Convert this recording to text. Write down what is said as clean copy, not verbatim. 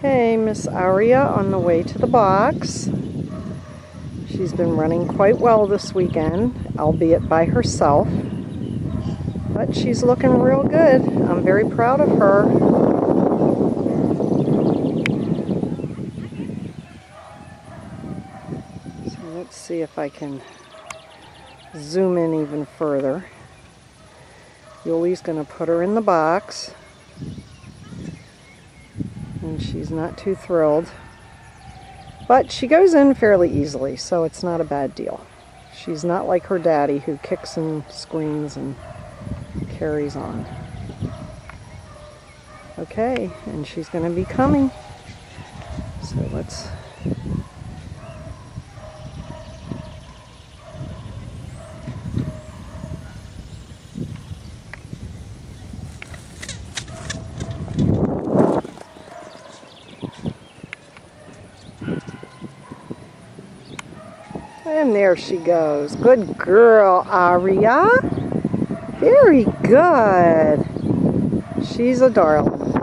Okay, Miss Aria on the way to the box. She's been running quite well this weekend, albeit by herself. But she's looking real good. I'm very proud of her. So let's see if I can zoom in even further. Yuli's going to put her in the box. And she's not too thrilled. But she goes in fairly easily, so it's not a bad deal. She's not like her daddy who kicks and screams and carries on. Okay, and she's going to be coming. So let's... And there she goes. Good girl, Aria. Very good. She's a darling.